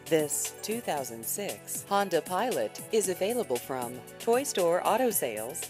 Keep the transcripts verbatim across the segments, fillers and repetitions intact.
This two thousand six Honda Pilot is available from Toy Store Auto Sales.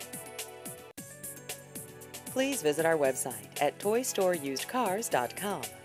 Please visit our website at toy store used cars dot com.